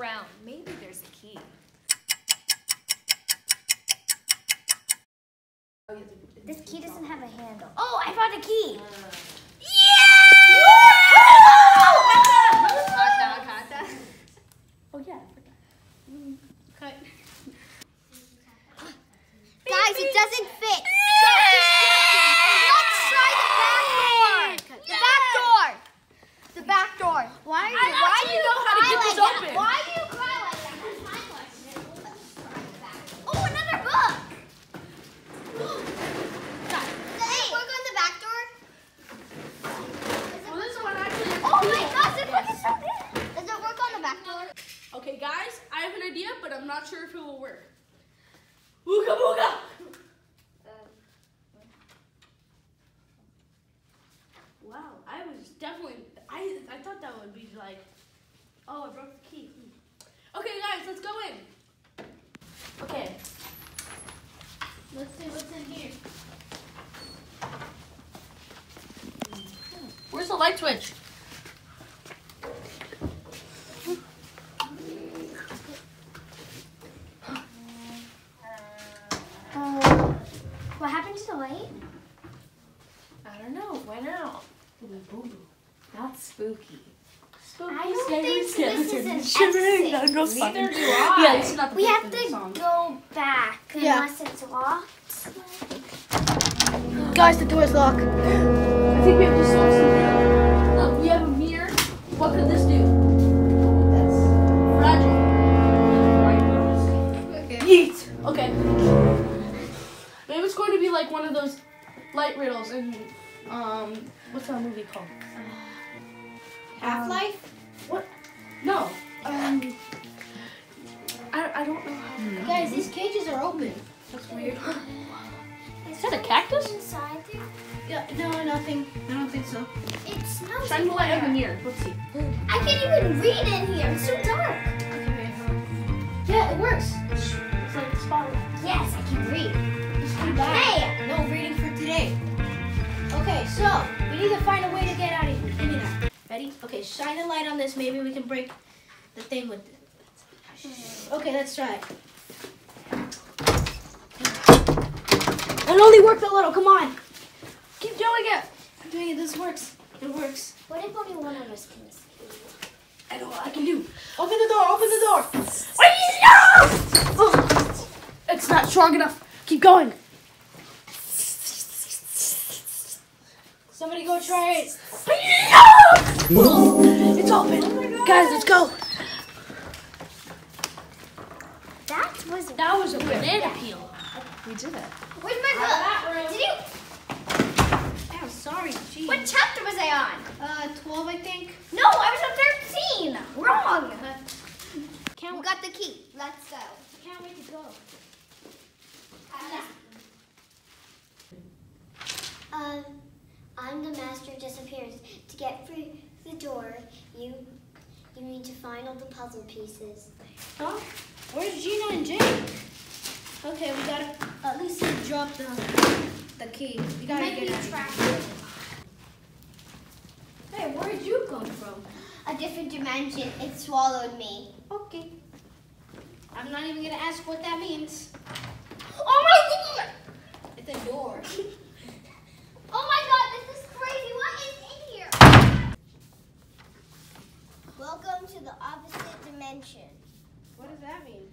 around. Maybe there's a key. This key doesn't have a handle. Oh, I found a key! Oh yeah, I forgot. Cut. Guys, it doesn't fit. Let's try the back door. The back door. Why do you cry like that? Why do you cry like that? That's my question. Let's try the back door. Oh, another book. Does it work on the back door? Well, this one actually. Oh my gosh, this book is so good. Does it work on the back door? Okay, guys, I have an idea, but I'm not sure if it will work. Wooga wooga! Wow, I was definitely. I thought that would be like. Oh, I broke the key. Okay, guys, let's go in. Okay. Let's see what's in here. Where's the light switch? What happened to the light? I don't know. Went out. Not spooky. Spooky. I don't think this is an shivering. exit. Neither do I. Yeah, it's not the We have for the to song. go back unless it's locked. Guys, the door's locked. I think we have to solve something. Look, we have a mirror. What could this do? That's fragile. Okay. Yeet. Okay. Maybe it's going to be like one of those light riddles in what's that movie called? Half-Life? What? No. I don't know how. Guys, these cages are open. That's weird. Is that a cactus? Inside there? Yeah, no, nothing. I don't think so. It smells Shine the light on the mirror. Let's see. I can't even read in here. It's so dark. Yeah, it works. It's like a spotlight. Yes, I can read. Just come back. Hey! No reading for today. Okay, so we need to find a way to get out of here. Give me that. Ready? Okay, shine the light on this. Maybe we can break the thing with it. Okay, let's try it. It only worked a little. Come on. Keep doing it. I'm doing it. This works. It works. What if only one of us can escape? I know what I can do. Open the door. Open the door. It's not strong enough. Keep going. Somebody go try it. It's open. Guys, let's go. That was a banana peel. We did it. Where's my book? Did you? I'm sorry. Jeez. What chapter was I on? 12, I think. No, I was on 13. Wrong. Can't We got the key. Let's go. Can't wait to go. I'm the master disappears. To get through the door, you need to find all the puzzle pieces. Huh? Where's Gina and Jake? Okay, we gotta at least drop the key. We gotta Might get be out of trapped. here. Hey, where did you come from? A different dimension. It swallowed me. Okay. I'm not even gonna ask what that means. Oh my god! It's a door. Oh my god, this is crazy. What is in here? Welcome to the opposite dimension. What does that mean?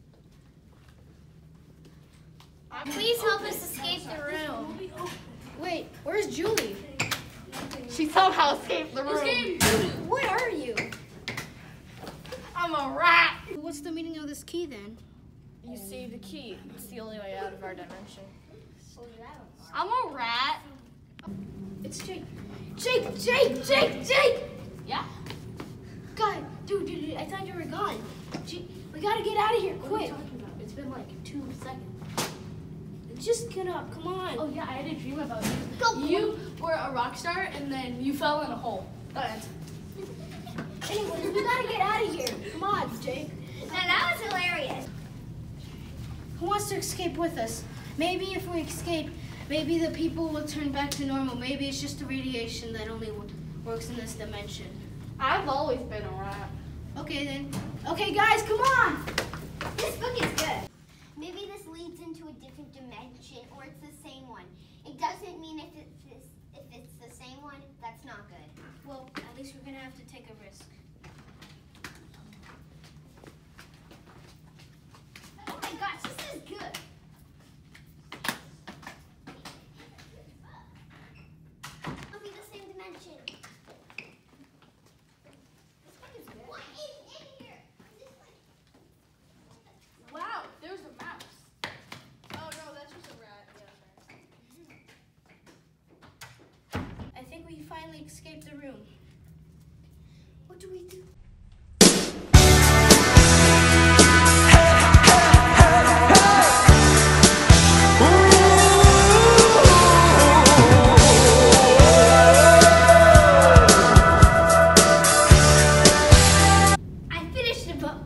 Please help us escape the room. Wait, where's Julie? She somehow escaped the room. What are you? I'm a rat. What's the meaning of this key then? You see the key. It's the only way out of our dimension. I'm a rat. It's Jake. Jake! Yeah? God, dude, I thought you were gone. We gotta get out of here, What are you quick. talking about? It's been like 2 seconds. Just get up, come on. Oh yeah, I had a dream about you. Go. You were a rock star and then you fell in a hole. Anyways, we gotta get out of here. Come on, Jake. Now that was hilarious. Who wants to escape with us? Maybe if we escape, maybe the people will turn back to normal. Maybe it's just the radiation that only works in this dimension. I've always been a rat. Okay then. Okay guys, come on! This book is good. Maybe this leads into a different dimension, or it's the same one. It doesn't mean if it's the same one, that's not good. Well, at least we're gonna have to take a risk. Oh my gosh, this is good. It'll be the same dimension. This book is good. What is in here? Is this like... Wow, there's a mouse. Oh no, that's just a rat. I think we finally escaped the room. What do we do? I finished the book.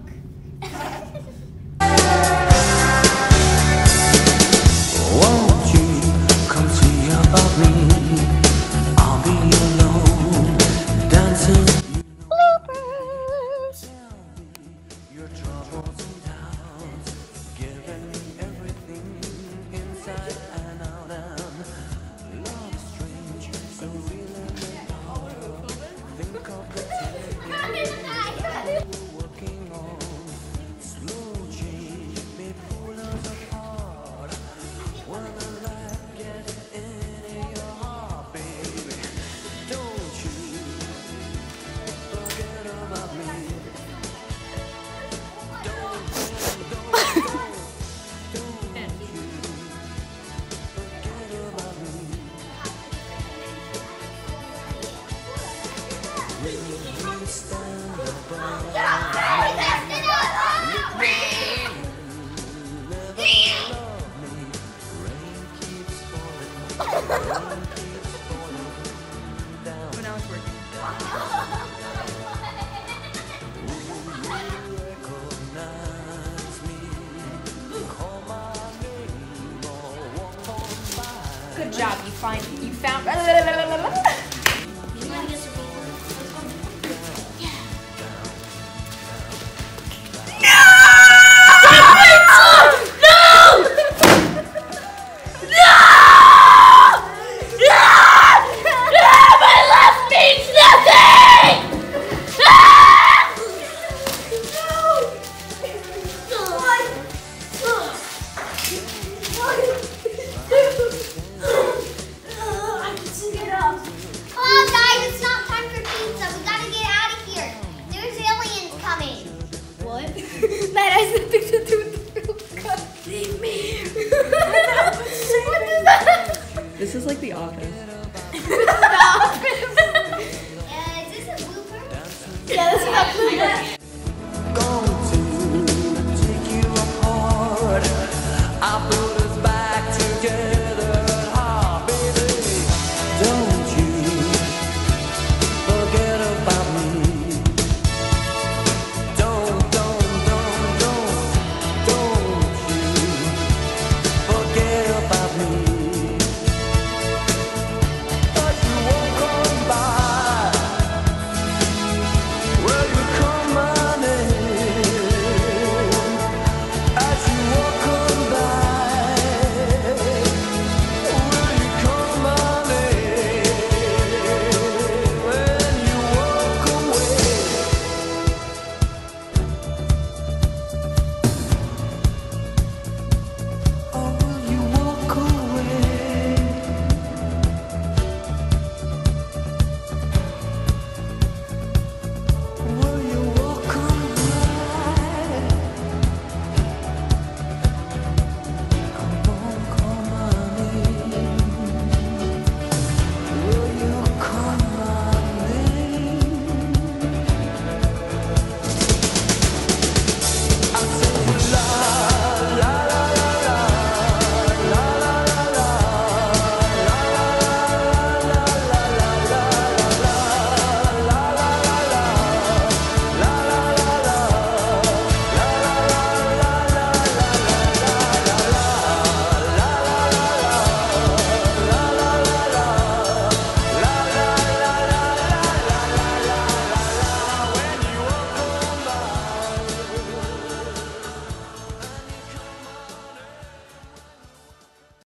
Won't you come see about me? I'll be alone, dancing. Bloopers. Your troubles and doubts, giving everything inside and out. And love is strange, so real and dark. Think of the time we're working on. Slow change may pull us apart. When the light gets into your heart, baby, don't you forget about me. Don't you forget about me. When we stand above, never love me. Rain keeps falling down. But now it's working. Recognize me. Call my name or walk on by. Good job, you found. You wanna get some Oh, guys, it's not time for pizza. We gotta get out of here. There's aliens coming. What? That has nothing to do with the real cup. Leave me. What is that? This is like The Office. Is this a blooper? Yeah, this is a blooper.